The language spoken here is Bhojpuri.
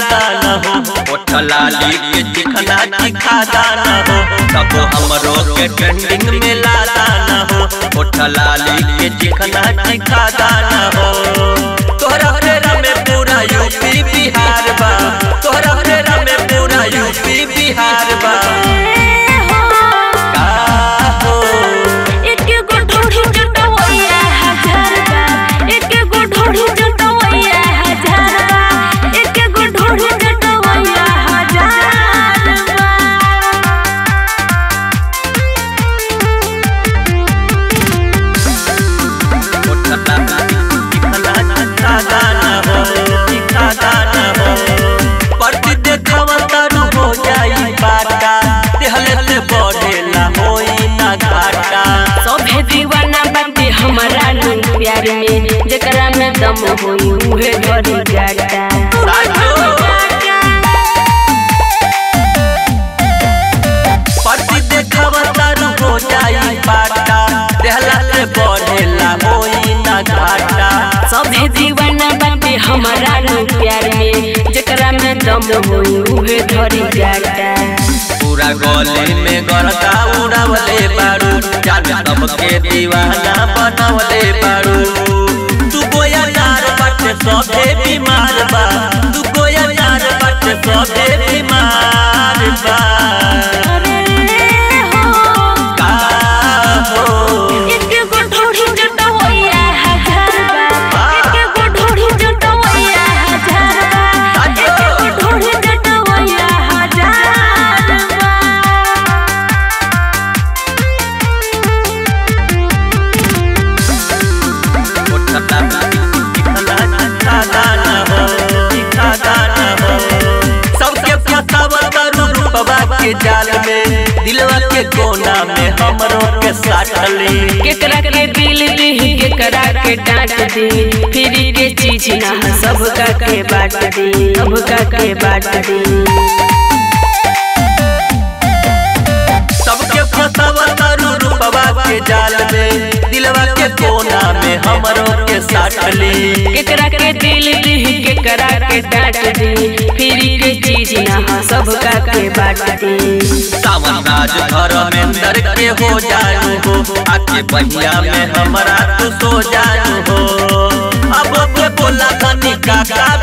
दाना हो, ओठ लाली के चिकना चिखा दाना हो, तब हमरो के ट्रेंडिंग में ला दाना हो, ओठ लाली के चिकना चिखा दाना हो। तोहरा फेरा में पूरा यूपी बिहार बा, तोहरा फेरा में पूरा यूपी बिहार बा। प्यार में जकरा में दम होई उहे घड़ी जाता। परती देखावा तारू हो जाई बाटा, देहला से बढ़ेला होई ना घाटा। सभे दीवाना बाटे हमारा प्यार में जकरा में दम होई उहे घड़ी जाता। पूरा गली में गरका उड़ावले बारू, जाने सबके दीवाना बनावले बारू। तू गोया यार बाटे सभे बीमार बा, तू गोया यार बाटे सभे बीमार बा। के जाल में दिलवा के कोना में हमरो के साटली, केकरा के दिल दी केकरा के डांट दी, फिर के चीज ना सबका के बांट दी, सबका के बांट दी। सबके फसावा तारू रूपवा के जाल में, दिलवा के कोना में हमरो के साटली, केकरा के दिल दी केकरा के डांट दी, फिर के चीज ना सबका के बांट दी। सामराज धर्मेंद्र के हो जानू हो, आके बहिया में हमरा तू सो जानू हो। अब बोला तनी काका